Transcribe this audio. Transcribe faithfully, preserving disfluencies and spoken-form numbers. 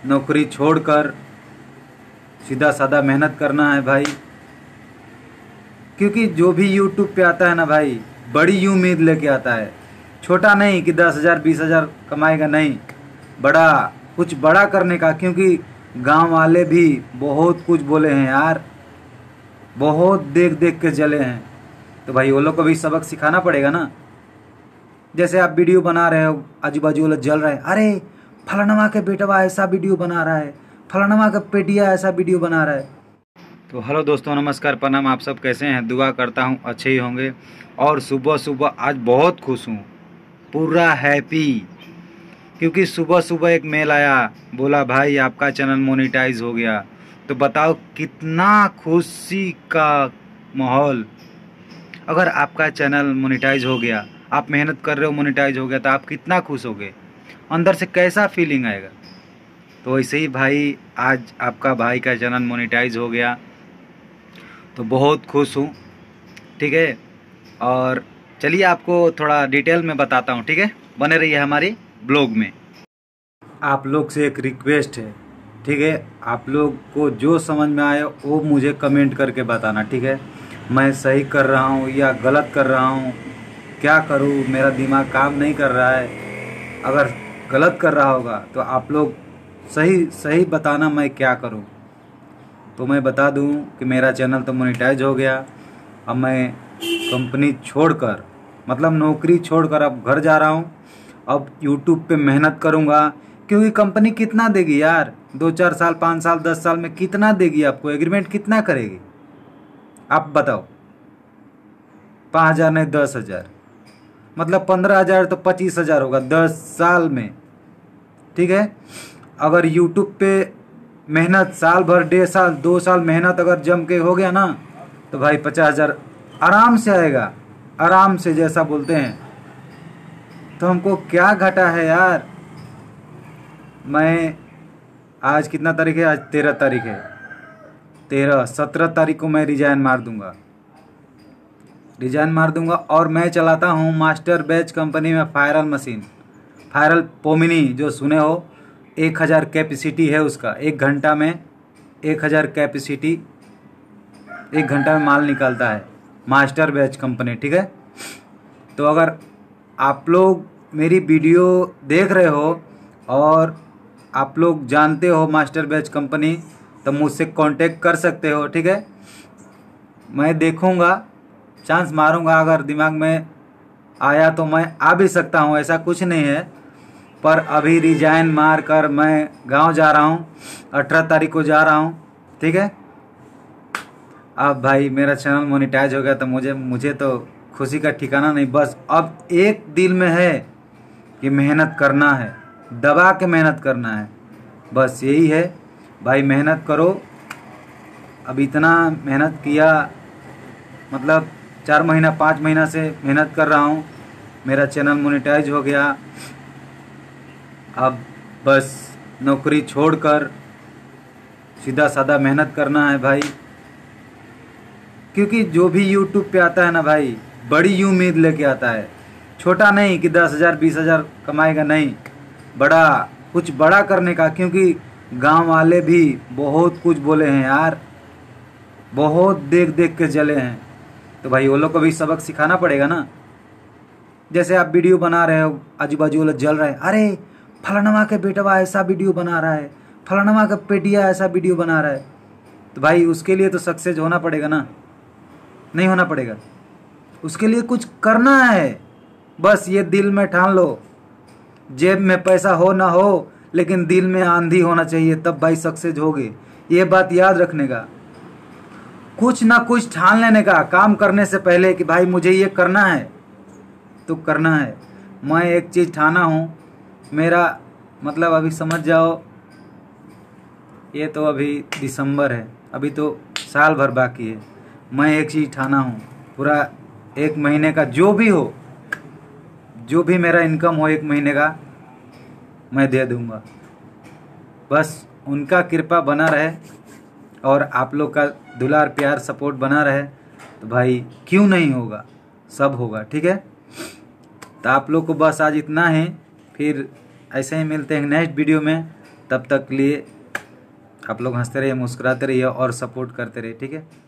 नौकरी छोड़कर सीधा साधा मेहनत करना है भाई। क्योंकि जो भी यूट्यूब पे आता है ना भाई, बड़ी ही उम्मीद लेके आता है। छोटा नहीं कि दस हज़ार बीस हज़ार कमाएगा, नहीं, बड़ा, कुछ बड़ा करने का। क्योंकि गांव वाले भी बहुत कुछ बोले हैं यार, बहुत देख देख के जले हैं। तो भाई वो लोग को भी सबक सिखाना पड़ेगा ना। जैसे आप वीडियो बना रहे हो, आजू बाजू वाले जल रहे हैं, अरे फलानवा के बेटवा ऐसा वीडियो बना रहा है, फलानवा का पेटिया ऐसा वीडियो बना रहा है। तो हेलो दोस्तों, नमस्कार, प्रणाम। आप सब कैसे हैं? दुआ करता हूं अच्छे ही होंगे। और सुबह सुबह आज बहुत खुश हूं, पूरा हैप्पी। क्योंकि सुबह सुबह एक मेल आया, बोला भाई आपका चैनल मोनेटाइज हो गया। तो बताओ कितना खुशी का माहौल। अगर आपका चैनल मोनेटाइज हो गया, आप मेहनत कर रहे हो, मोनेटाइज हो गया, तो आप कितना खुश होगे, अंदर से कैसा फीलिंग आएगा। तो वैसे ही भाई आज आपका भाई का चैनल मोनेटाइज हो गया, तो बहुत खुश हूँ। ठीक है, और चलिए आपको थोड़ा डिटेल में बताता हूँ। ठीक है, बने रहिए हमारी ब्लॉग में। आप लोग से एक रिक्वेस्ट है, ठीक है, आप लोग को जो समझ में आए वो मुझे कमेंट करके बताना। ठीक है, मैं सही कर रहा हूँ या गलत कर रहा हूँ, क्या करूँ, मेरा दिमाग काम नहीं कर रहा है। अगर गलत कर रहा होगा तो आप लोग सही सही बताना मैं क्या करूं। तो मैं बता दूं कि मेरा चैनल तो मोनेटाइज हो गया। अब मैं कंपनी छोड़कर, मतलब नौकरी छोड़कर अब घर जा रहा हूं। अब यूट्यूब पे मेहनत करूंगा। क्योंकि कंपनी कितना देगी यार, दो चार साल, पाँच साल, दस साल में कितना देगी आपको, एग्रीमेंट कितना करेगी आप बताओ। पाँच हज़ार नहीं, दस हज़ार, मतलब पंद्रह हज़ार तो पच्चीस हज़ार होगा दस साल में। ठीक है, अगर यूट्यूब पे मेहनत साल भर, डेढ़ साल, दो साल मेहनत अगर जम के हो गया ना, तो भाई पचास हज़ार आराम से आएगा, आराम से, जैसा बोलते हैं। तो हमको क्या घटा है यार। मैं आज कितना तारीख है, आज तेरह तारीख है, तेरह सत्रह तारीख को मैं रिजाइन मार दूंगा, रिजाइन मार दूंगा। और मैं चलाता हूँ मास्टर बैच कंपनी में फायरल मशीन, फायरल पोमिनी, जो सुने हो। एक हज़ार कैपेसिटी है उसका, एक घंटा में एक हज़ार कैपेसिटी, एक घंटा में माल निकलता है, मास्टर बैच कंपनी। ठीक है, तो अगर आप लोग मेरी वीडियो देख रहे हो और आप लोग जानते हो मास्टर बैच कंपनी, तो मुझसे कांटेक्ट कर सकते हो। ठीक है, मैं देखूंगा, चांस मारूंगा, अगर दिमाग में आया तो मैं आ भी सकता हूं, ऐसा कुछ नहीं है। पर अभी रिजाइन मार कर मैं गांव जा रहा हूं, अठारह तारीख को जा रहा हूं। ठीक है, अब भाई मेरा चैनल मोनेटाइज हो गया, तो मुझे मुझे तो खुशी का ठिकाना नहीं। बस अब एक दिल में है कि मेहनत करना है, दबा के मेहनत करना है, बस यही है भाई। मेहनत करो। अब इतना मेहनत किया, मतलब चार महीना पाँच महीना से मेहनत कर रहा हूँ, मेरा चैनल मोनेटाइज हो गया। अब बस नौकरी छोड़कर सीधा साधा मेहनत करना है भाई। क्योंकि जो भी यूट्यूब पे आता है ना भाई, बड़ी ही उम्मीद लेके आता है। छोटा नहीं कि दस हज़ार बीस हज़ार कमाएगा, नहीं, बड़ा, कुछ बड़ा करने का। क्योंकि गांव वाले भी बहुत कुछ बोले हैं यार, बहुत देख देख के जले हैं। तो भाई वो लोग को भी सबक सिखाना पड़ेगा ना। जैसे आप वीडियो बना रहे हो, आजू बाजू वाले जल रहे हैं, अरे फलानवा के बेटवा ऐसा वीडियो बना रहा है, फलानवा का पेटिया ऐसा वीडियो बना रहा है। तो भाई उसके लिए तो सक्सेस होना पड़ेगा ना, नहीं होना पड़ेगा? उसके लिए कुछ करना है। बस ये दिल में ठान लो, जेब में पैसा हो ना हो, लेकिन दिल में आंधी होना चाहिए, तब भाई सक्सेस होगे। ये बात याद रखने का, कुछ ना कुछ ठान लेने का काम करने से पहले कि भाई मुझे ये करना है, तो करना है। मैं एक चीज़ ठाना हूँ, मेरा मतलब अभी समझ जाओ, ये तो अभी दिसंबर है, अभी तो साल भर बाकी है। मैं एक चीज़ ठाना हूँ, पूरा एक महीने का जो भी हो, जो भी मेरा इनकम हो एक महीने का, मैं दे दूँगा। बस उनका कृपा बना रहे और आप लोग का दुलार प्यार सपोर्ट बना रहे, तो भाई क्यों नहीं होगा, सब होगा। ठीक है, तो आप लोग को बस आज इतना ही, फिर ऐसे ही मिलते हैं नेक्स्ट वीडियो में। तब तक के लिए आप लोग हंसते रहिए, मुस्कुराते रहिए और सपोर्ट करते रहिए, ठीक है।